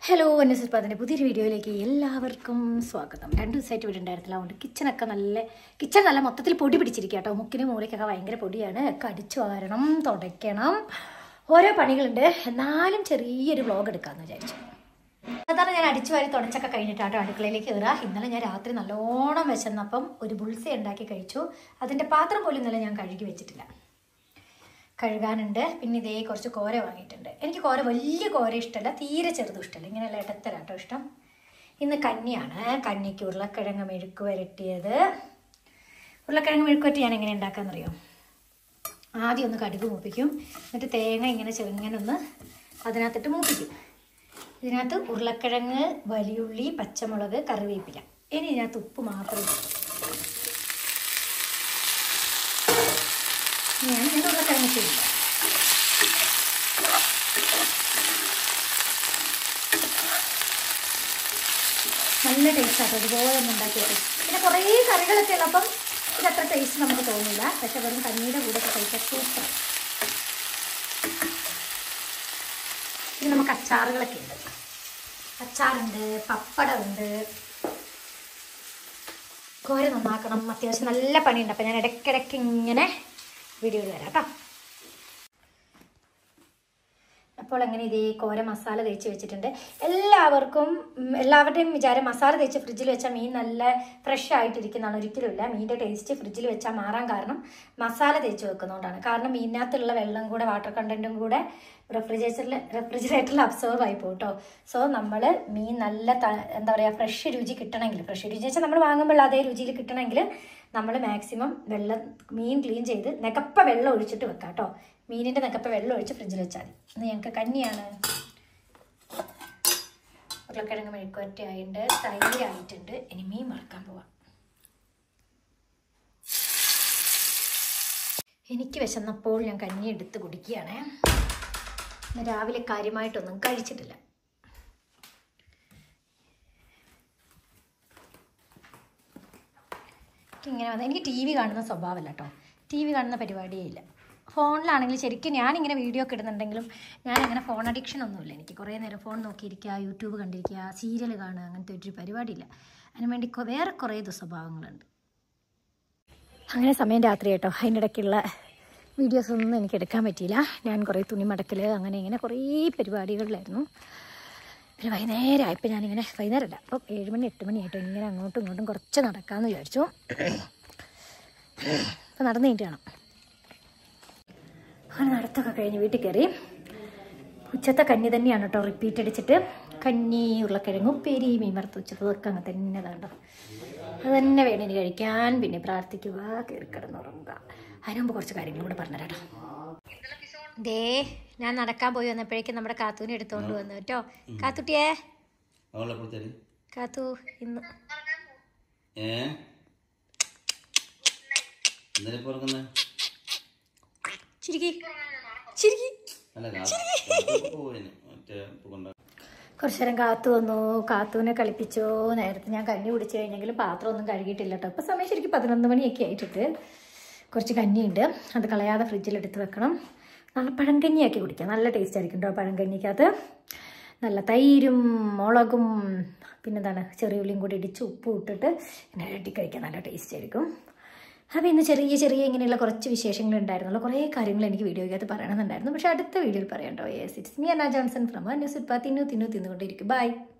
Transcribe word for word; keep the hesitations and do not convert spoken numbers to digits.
Hello അന്നസുൽപ്പാദിൻ്റെ പുതിയൊരു വീഡിയോയിലേക്ക് എല്ലാവർക്കും സ്വാഗതം. രണ്ട് ദിവസമായിട്ട് ഇവിടെ ഉണ്ടായിരുന്നില്ല, അതുകൊണ്ട് കിച്ചണൊക്കെ നല്ല കിച്ചൺ നല്ല മൊത്തത്തിൽ പൊടി പിടിച്ചിരിക്കുക കേട്ടോ. മുക്കിന് മൂലയ്ക്കൊക്കെ ഭയങ്കര പൊടിയാണ്. ഒക്കെ അടിച്ചു വാരണം, തുടയ്ക്കണം, ഓരോ പണികളുണ്ട്. എന്നാലും ചെറിയൊരു വ്ളോഗ് എടുക്കാമെന്ന് വിചാരിച്ചു. അതാണ് ഞാൻ അടിച്ചു വാരി തുടച്ചൊക്കെ കഴിഞ്ഞിട്ടാട്ടോ അടുക്കളയിലേക്ക് കയറുക. ഇന്നലെ ഞാൻ രാത്രി നല്ലോണം വിശന്നപ്പം ഒരു ബുൾസ ഉണ്ടാക്കി കഴിച്ചു. അതിൻ്റെ പാത്രം പോലും ഇന്നലെ ഞാൻ കഴുകി വെച്ചിട്ടില്ല, കഴുകാനുണ്ട്. പിന്നെ ഇതേ കുറച്ച് കോര വാങ്ങിയിട്ടുണ്ട്. എനിക്ക് കോര വലിയ കോര ഇഷ്ടമല്ല, തീരെ ചെറുതും ഇഷ്ടമല്ല, ഇങ്ങനെയുള്ള ഇടത്തരാട്ടോ ഇഷ്ടം. ഇന്ന് കഞ്ഞിയാണ്. കഞ്ഞിക്ക് ഉരുളക്കിഴങ്ങ് മെഴുക്ക് വരട്ടിയത്. ഉരുളക്കിഴങ്ങ് മെഴുക്ക് വരട്ടി ഞാൻ എങ്ങനെ ഉണ്ടാക്കാമെന്നറിയോ? ആദ്യം ഒന്ന് കടുക് മൂപ്പിക്കും, എന്നിട്ട് തേങ്ങ ഇങ്ങനെ ചെറുങ്ങനെ ഒന്ന് അതിനകത്തിട്ട് മൂപ്പിക്കും. ഇതിനകത്ത് ഉരുളക്കിഴങ്ങ്, വലിയുള്ളി, പച്ചമുളക്, കറിവേപ്പില. ഇനി ഇതിനകത്ത് ഉപ്പ് മാത്രം ഇടും. ഞാൻ എൻ്റെ ഉരുളക്കിഴങ്ങ് ചെയ്യില്ല. നല്ല ടേസ്റ്റാട്ടോ ഇതുപോലെ ഒന്ന് ഉണ്ടാക്കിയിട്ട്. പിന്നെ കുറേ കറികളൊക്കെ ഉള്ളപ്പം ഇതത്ര ടേസ്റ്റ് നമുക്ക് തോന്നില്ല, പക്ഷെ വെറും കഞ്ഞിയുടെ കൂടെ ഒക്കെ കഴിക്കാൻ സൂപ്പർ. പിന്നെ നമുക്ക് അച്ചാറുകളൊക്കെ ഉണ്ട്. അച്ചാറുണ്ട്, പപ്പടമുണ്ട്. കോര നന്നാക്കണം, അത്യാവശ്യം നല്ല പണിയുണ്ട്. അപ്പം ഞാൻ ഇടയ്ക്കിടയ്ക്ക് ഇങ്ങനെ വീഡിയോയിൽ വരാം കേട്ടോ. അപ്പോൾ അങ്ങനെ ഇതേ കോര മസാല തേച്ച് വെച്ചിട്ടുണ്ട്. എല്ലാവർക്കും എല്ലാവരുടെയും വിചാരം മസാല തേച്ച് ഫ്രിഡ്ജിൽ വെച്ചാൽ മീൻ നല്ല ഫ്രഷ് ആയിട്ടിരിക്കുന്നതാണ്. ഒരിക്കലുമില്ല. മീനിൻ്റെ ടേസ്റ്റ് ഫ്രിഡ്ജിൽ വെച്ചാൽ മാറാൻ കാരണം മസാല തേച്ച് വെക്കുന്നതുകൊണ്ടാണ്. കാരണം മീനിനകത്തുള്ള വെള്ളം കൂടെ, വാട്ടർ കണ്ടൻറ്റും കൂടെ റെഫ്രിജറേറ്ററിൽ റെഫ്രിജറേറ്ററിൽ അബ്സോർവ് ആയി പോകും കേട്ടോ. സോ നമ്മൾ മീൻ നല്ല എന്താ പറയുക ഫ്രഷ് രുചി കിട്ടണമെങ്കിൽ, ഫ്രഷ് രുചി വെച്ചാൽ നമ്മൾ വാങ്ങുമ്പോൾ അതേ രുചിയിൽ കിട്ടണമെങ്കിൽ നമ്മൾ മാക്സിമം വെള്ളം മീൻ ക്ലീൻ ചെയ്ത് നികപ്പ വെള്ളം ഒഴിച്ചിട്ട് വെക്കാം കേട്ടോ. മീനിൻ്റെ നികപ്പ വെള്ളം ഒഴിച്ച് ഫ്രിഡ്ജിൽ വെച്ചാൽ മതി. ഇന്ന് ഞങ്ങൾക്ക് കഞ്ഞിയാണ്. ഉരുളക്കിഴങ്ങ് മെഴുക്ക് വരട്ടി ആയിട്ടുണ്ട്, തൈര് ആയിട്ടുണ്ട്. ഇനി മീൻ വറുക്കാൻ പോവാം. എനിക്ക് വിശന്നപ്പോൾ ഞാൻ കഞ്ഞി എടുത്ത് കുടിക്കുകയാണ്. രാവിലെ കാര്യമായിട്ടൊന്നും കഴിച്ചിട്ടില്ല. ഇങ്ങനെ വന്ന് എനിക്ക് ടി വി കാണുന്ന സ്വഭാവമല്ല കേട്ടോ. ടി വി കാണുന്ന പരിപാടിയേ ഇല്ല. ഫോണിലാണെങ്കിൽ ശരിക്കും ഞാനിങ്ങനെ വീഡിയോ ഒക്കെ ഇടുന്നുണ്ടെങ്കിലും ഞാനങ്ങനെ ഫോൺ അഡിക്ഷൻ ഒന്നുമില്ല. എനിക്ക് കുറേ നേരം ഫോൺ നോക്കിയിരിക്കുക, യൂട്യൂബ് കണ്ടിരിക്കുക, സീരിയൽ കാണുക, അങ്ങനത്തെ ഒരു പരിപാടിയില്ല. അതിനുവേണ്ടി വേറെ കുറേ ദുസ്വഭാവങ്ങളുണ്ട്. അങ്ങനെ സമയം രാത്രി കേട്ടോ. അതിൻ്റെ ഇടയ്ക്കുള്ള വീഡിയോസൊന്നും എനിക്ക് എടുക്കാൻ പറ്റിയില്ല. ഞാൻ കുറേ തുണി മടക്കൽ അങ്ങനെ ഇങ്ങനെ കുറേ പരിപാടികളിലായിരുന്നു. പിന്നെ വൈകുന്നേരം ആയപ്പോൾ ഞാനിങ്ങനെ വൈകുന്നേരമല്ല അപ്പം ഏഴ് മണി എട്ട് മണിയായിട്ടോ ഇങ്ങനെ അങ്ങോട്ടും ഇങ്ങോട്ടും കുറച്ച് നടക്കാമെന്ന് വിചാരിച്ചു. അപ്പം നടന്നു കഴിഞ്ഞിട്ട് കാണാം. അങ്ങനെ നടത്തൊക്കെ കഴിഞ്ഞ് വീട്ടിൽ കയറി. ഉച്ചത്തെ കഞ്ഞി തന്നെയാണ് കേട്ടോ റിപ്പീറ്റ് അടിച്ചിട്ട്. കഞ്ഞി, ഉരുളക്കിഴങ്ങ് ഉപ്പേരി, മീൻ വറുത്ത് ഉച്ചതൊക്കെ അങ്ങനെ തന്നെ ഇതാണ്ടോ. അത് തന്നെ വേണം ഇനി കഴിക്കാൻ. പിന്നെ പ്രാർത്ഥിക്കുക, കയറി കിടന്നുറങ്ങുക. അതിന് മുമ്പ് കുറച്ച് കാര്യങ്ങളും കൂടെ പറഞ്ഞുതരാം കേട്ടോ. ദേ ഞാൻ നടക്കാൻ പോയി വന്നപ്പോഴേക്കും നമ്മുടെ കാത്തൂനെ എടുത്തോണ്ട് വന്നു കേട്ടോ. കാത്തുട്ടിയേ, കാത്തു ഇന്ന് കുറച്ചു നേരം കാത്തു വന്നു. കാത്തൂനെ കളിപ്പിച്ചോ. നേരത്തെ ഞാൻ കഞ്ഞി കുടിച്ചു കഴിഞ്ഞെങ്കിലും പാത്രം ഒന്നും കഴുകിയിട്ടില്ല കേട്ടോ. ഇപ്പം സമയം ശരിക്കും പതിനൊന്ന് മണിയൊക്കെ ആയിട്ടിട്ട് കുറച്ച് കഞ്ഞിയുണ്ട്, അത് കളയാതെ ഫ്രിഡ്ജിൽ എടുത്ത് വെക്കണം. നല്ല പഴങ്കഞ്ഞിയാക്കി കുടിക്കാം, നല്ല ടേസ്റ്റ് ആയിരിക്കും കേട്ടോ. പഴങ്കഞ്ഞിക്കകത്ത് നല്ല തൈരും മുളകും പിന്നെന്താണ് ചെറിയുള്ളിയും കൂടി ഇടിച്ച് ഉപ്പും ഇട്ടിട്ട് ഇങ്ങനെ ഇരട്ടി കഴിക്കാൻ നല്ല ടേസ്റ്റ് ആയിരിക്കും. അപ്പോൾ ഇന്ന് ചെറിയ ചെറിയ ഇങ്ങനെയുള്ള കുറച്ച് വിശേഷങ്ങൾ ഉണ്ടായിരുന്നുള്ളൂ. കുറേ കാര്യങ്ങൾ എനിക്ക് വീഡിയോയ്ക്കകത്ത് പറയണമെന്നുണ്ടായിരുന്നു, പക്ഷേ അടുത്ത വീഡിയോയിൽ പറയാം കേട്ടോ. Yes, it's me Anna Johnson from അന്നസുൽപ്പ. തിന്നു തിന്നു തിന്നുകൊണ്ടിരിക്കും. ബൈ.